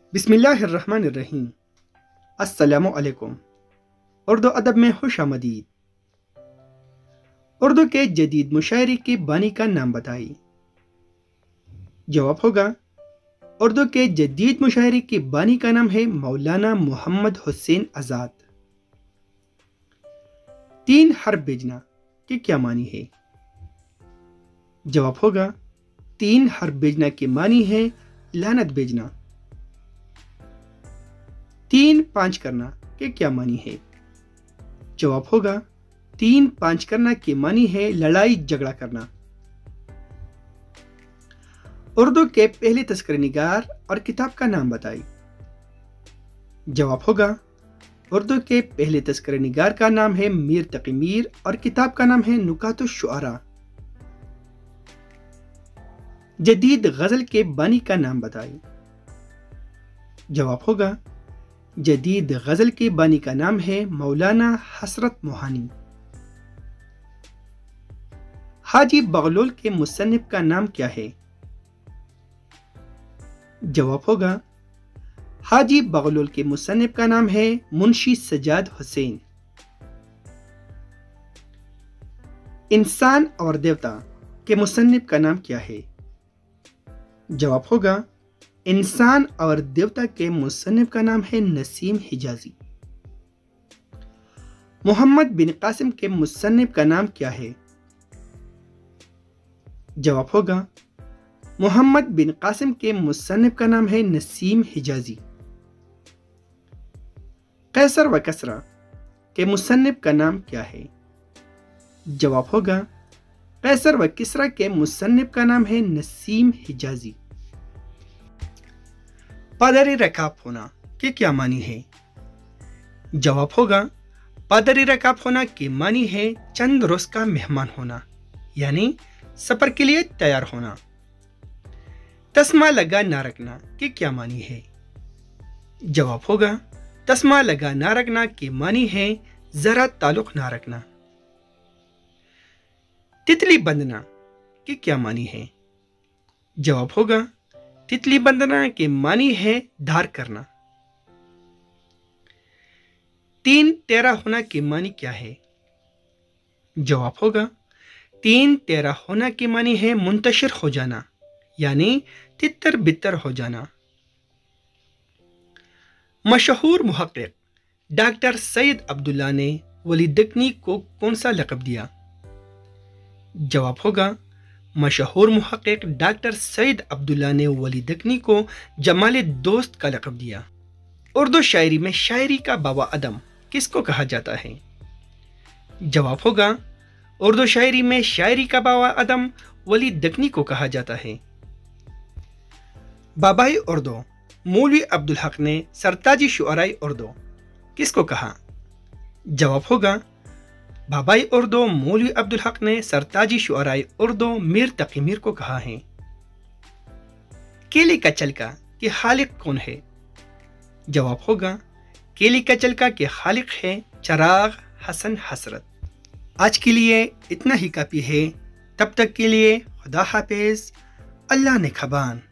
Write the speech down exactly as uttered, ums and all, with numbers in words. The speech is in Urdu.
بسم اللہ الرحمن الرحیم۔ السلام علیکم۔ اردو ادب میں خوش آمدید۔ اردو کے جدید مشاعرے کے بانی کا نام بتائیے۔ جواب ہوگا اردو کے جدید مشاعرے کے بانی کا نام ہے مولانا محمد حسین آزاد۔ تین حرف بھیجنا کے کیا معنی ہے؟ جواب ہوگا تین حرف بھیجنا کے معنی ہے لعنت بھیجنا۔ تین پانچ کرنا کے کیا معنی ہے؟ جواب ہوگا تین پانچ کرنا کے معنی ہے لڑائی جھگڑا کرنا۔ اردو کے پہلے تذکرہ نگار اور کتاب کا نام بتائی۔ جواب ہوگا اردو کے پہلے تذکرہ نگار کا نام ہے میر تقی میر اور کتاب کا نام ہے نکات الشعراء۔ جدید غزل کے بانی کا نام بتائی۔ جواب ہوگا جدید غزل کے بانی کا نام ہے مولانا حسرت موہانی۔ حاجی بغلول کے مصنف کا نام کیا ہے؟ جواب ہوگا حاجی بغلول کے مصنف کا نام ہے منشی سجاد حسین۔ انسان اور دیوتا کے مصنف کا نام کیا ہے؟ جواب ہوگا انسان اور دیوتا کے مصنف کا نام ہے نسیم حجازی۔ محمد بن قاسم کے مصنف کا نام کیا ہے؟ جواب ہوگا محمد بن قاسم کے مصنف کا نام ہے نسیم حجازی۔ قیصر و کسریٰ کے مصنف کا نام کیا ہے؟ جواب ہوگا قیصر و کسریٰ کے مصنف کا نام ہے نسیم حجازی۔ پادری رکاب ہونا کے کیا معنی ہے؟ جواب ہوگا پادری رکاب ہونا کے معنی ہے چند روز کا مہمان ہونا، یعنی سفر کے لیے تیار ہونا۔ تسمہ لگا نہ رکھنا کے کیا معنی ہے؟ جواب ہوگا تسمہ لگا نہ رکھنا کے معنی ہے ذرا تعلق نہ رکھنا۔ تتلی بندنا کے کیا معنی ہے؟ جواب ہوگا تتلی بندنا کے معنی ہے دھار کرنا۔ تین تیرا ہونا کے معنی کیا ہے؟ جواب ہوگا تین تیرا ہونا کے معنی ہے منتشر ہو جانا، یعنی تتر بتر ہو جانا۔ مشہور محقق ڈاکٹر سید عبداللہ نے ولی دکنی کو کون سا لقب دیا؟ جواب ہوگا مشہور محقق ڈاکٹر سید عبداللہ نے ولی دکنی کو جمال دوست کا لقب دیا۔ اردو شاعری میں شاعری کا بابا ادم کس کو کہا جاتا ہے؟ جواب ہوگا اردو شاعری میں شاعری کا بابا ادم ولی دکنی کو کہا جاتا ہے۔ بابائے اردو مولوی عبدالحق نے سرتاجی شعرائے اردو کس کو کہا؟ جواب ہوگا بابائے اردو مولوی عبدالحق نے سرتاجی شعرائے اردو میر تقی میر کو کہا ہے۔ کیلے کا چلکا کے خالق کون ہے؟ جواب ہوگا کیلے کا چلکا کے خالق ہے چراغ حسن حسرت۔ آج کے لیے اتنا ہی کافی ہے، تب تک کے لیے خدا حافظ، اللہ نگہبان۔